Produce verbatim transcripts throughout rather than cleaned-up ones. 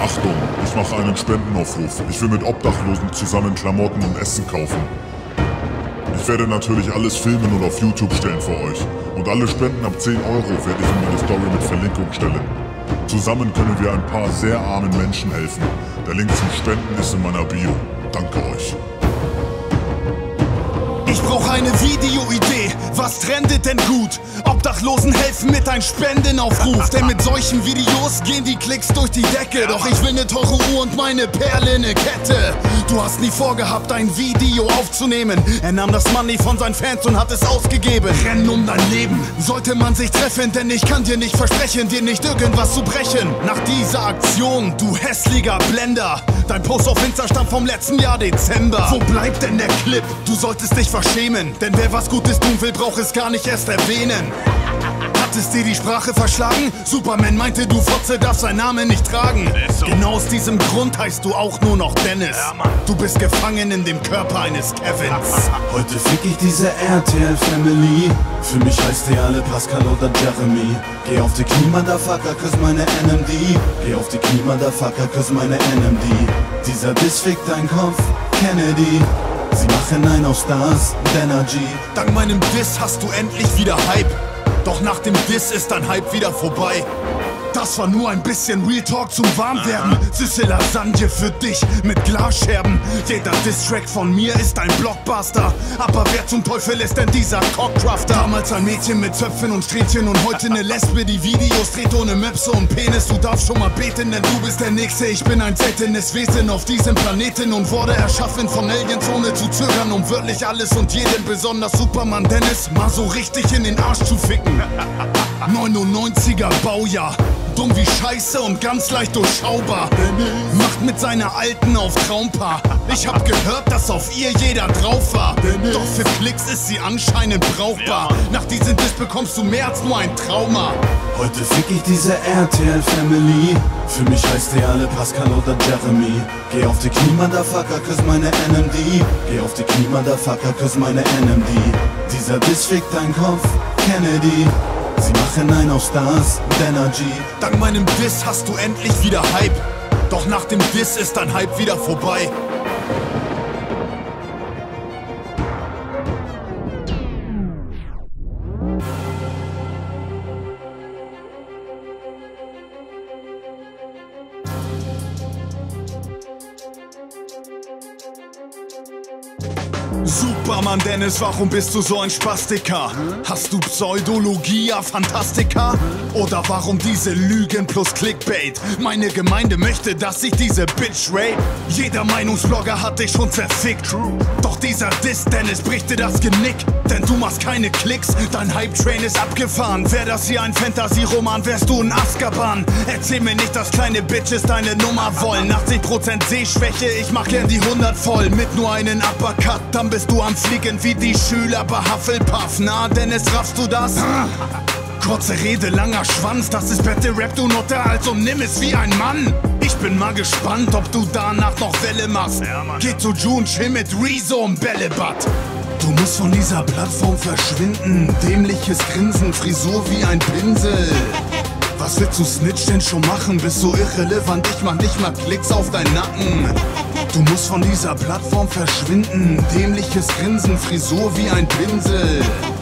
Achtung, ich mache einen Spendenaufruf. Ich will mit Obdachlosen zusammen Klamotten und Essen kaufen. Ich werde natürlich alles filmen und auf YouTube stellen für euch. Und alle Spenden ab zehn Euro werde ich in meine Story mit Verlinkung stellen. Zusammen können wir ein paar sehr armen Menschen helfen. Der Link zum Spenden ist in meiner Bio. Danke euch. Ich brauch eine Videoidee, was trendet denn gut? Obdachlosen helfen mit einem Spendenaufruf. Denn mit solchen Videos gehen die Klicks durch die Decke. Doch ich will ne teure Uhr und meine Perle ne Kette. Du hast nie vorgehabt, ein Video aufzunehmen. Er nahm das Money von seinen Fans und hat es ausgegeben. Rennen um dein Leben, sollte man sich treffen. Denn ich kann dir nicht versprechen, dir nicht irgendwas zu brechen. Nach dieser Aktion, du hässlicher Blender. Dein Post auf Insta stammt vom letzten Jahr Dezember. Wo bleibt denn der Clip? Du solltest dich verschämen. Denn wer was Gutes tun will, braucht es gar nicht erst erwähnen. Hat es dir die Sprache verschlagen? Superman meinte, du Fotze darfst seinen Namen nicht tragen. So. Genau aus diesem Grund heißt du auch nur noch Dennis. Ja, du bist gefangen in dem Körper eines Kevins. Heute fick ich diese R T L Family. Für mich heißt ihr alle Pascal oder Jeremy. Geh auf die Knie, Motherfucker, cause meine N M D. Geh auf die Knie, Motherfucker, cause meine N M D. Dieser Diss fickt dein Kopf, Kennedy. Sie machen einen auf Stars und Energy. Dank meinem Diss hast du endlich wieder Hype. Doch nach dem Diss ist dein Hype wieder vorbei. Das war nur ein bisschen Real Talk zum Warmwerden. Süße Lasagne für dich mit Glasscherben. Jeder Diss-Track von mir ist ein Blockbuster. Aber wer zum Teufel ist denn dieser Cockcrafter? Damals ein Mädchen mit Zöpfen und Strähnchen und heute eine Lesbe, die Videos dreht ohne Möpse und Penis. Du darfst schon mal beten, denn du bist der Nächste. Ich bin ein seltenes Wesen auf diesem Planeten und wurde erschaffen von Aliens ohne zu zögern, um wirklich alles und jeden, besonders Superman Dennis, mal so richtig in den Arsch zu ficken. neunundneunziger Baujahr. Dumm wie Scheiße und ganz leicht durchschaubar. Macht mit seiner Alten auf Traumpaar. Ich hab gehört, dass auf ihr jeder drauf war. Doch für Klicks ist sie anscheinend brauchbar. Nach diesem Diss bekommst du mehr als nur ein Trauma. Heute fick ich diese R T L Family. Für mich heißt ihr alle Pascal oder Jeremy. Geh auf die Knie, Motherfucker, cause meine N M D. Geh auf die Knie, Motherfucker, cause meine N M D. Dieser Diss fickt dein Kopf, Kennedy. Sie machen einen auf Stars und Energy. Dank meinem Diss hast du endlich wieder Hype. Doch nach dem Diss ist dein Hype wieder vorbei. Superman Dennis, warum bist du so ein Spastiker? Hast du Pseudologia Fantastica? Oder warum diese Lügen plus Clickbait? Meine Gemeinde möchte, dass ich diese Bitch rape. Jeder Meinungsblogger hat dich schon zerfickt. Doch dieser Diss, Dennis, bricht dir das Genick. Denn du machst keine Klicks, dein Hype-Train ist abgefahren. Wär das hier ein Fantasy-Roman, wärst du in Azkaban. Erzähl mir nicht, dass kleine Bitches deine Nummer wollen. achtzig Prozent Sehschwäche, ich mach gern die hundert voll. Mit nur einen Uppercut, dann bist du am Fliegen wie die Schüler bei Hufflepuff. Na, Dennis, raffst du das? Kurze Rede, langer Schwanz, das ist Battle Rap, du Nutte, also nimm es wie ein Mann. Ich bin mal gespannt, ob du danach noch Welle machst. Geh zu June, chill mit Rezo im Bällebad. Du musst von dieser Plattform verschwinden. Dämliches Grinsen, Frisur wie ein Pinsel. Was willst du Snitch denn schon machen? Bist so irrelevant, ich mach nicht mal Klicks auf deinen Nacken. Du musst von dieser Plattform verschwinden. Dämliches Grinsen, Frisur wie ein Pinsel.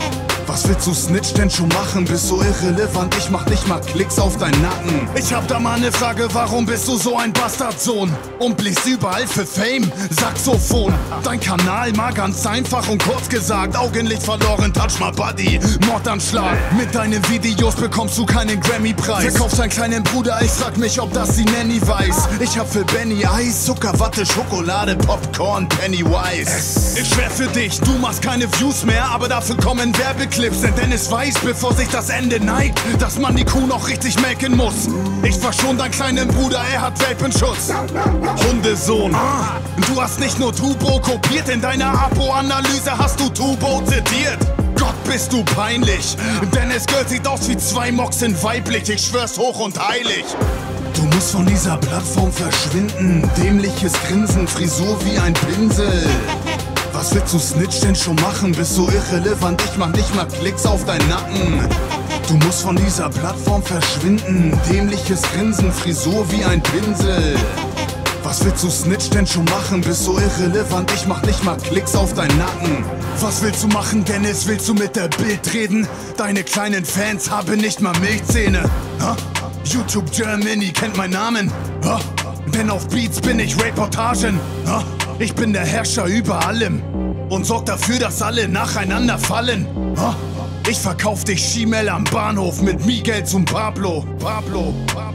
Was willst du Snitch denn schon machen? Bist so irrelevant, ich mach nicht mal Klicks auf deinen Nacken. Ich hab da mal ne Frage, warum bist du so ein Bastardsohn? Und bläst überall für Fame, Saxophon. Dein Kanal mal ganz einfach und kurz gesagt, Augenlicht verloren, touch my body, Mordanschlag. Mit deinen Videos bekommst du keinen Grammy-Preis. Verkaufst deinen kleinen Bruder, ich frag mich, ob das die Nanny weiß. Ich hab für Benny Eis, Zucker, Watte, Schokolade, Popcorn, Pennywise. Ich schwör für dich, du machst keine Views mehr, aber dafür kommen Werbeclips. Denn Dennis weiß, bevor sich das Ende neigt, dass man die Kuh noch richtig melken muss. Ich verschon deinen kleinen Bruder, er hat Welpenschutz. Hundesohn, du hast nicht nur Tubo kopiert, in deiner Apo-Analyse hast du Tubo zitiert. Gott, bist du peinlich. Dennis Girl sieht aus wie zwei Moxen weiblich, ich schwör's hoch und heilig. Du musst von dieser Plattform verschwinden. Dämliches Grinsen, Frisur wie ein Pinsel. Was willst du Snitch denn schon machen? Bist so irrelevant, ich mach nicht mal Klicks auf deinen Nacken. Du musst von dieser Plattform verschwinden. Dämliches Grinsen, Frisur wie ein Pinsel. Was willst du Snitch denn schon machen? Bist so irrelevant, ich mach nicht mal Klicks auf deinen Nacken. Was willst du machen, Dennis? Willst du mit der Bild reden? Deine kleinen Fans haben nicht mal Milchzähne. Ha? YouTube Germany kennt meinen Namen. Ha? Denn auf Beats bin ich Reportagen. Ha? Ich bin der Herrscher über allem und sorg dafür, dass alle nacheinander fallen. Ha? Ich verkauf dich Schimmel am Bahnhof mit Miguel zum Pablo. Pablo. Pablo.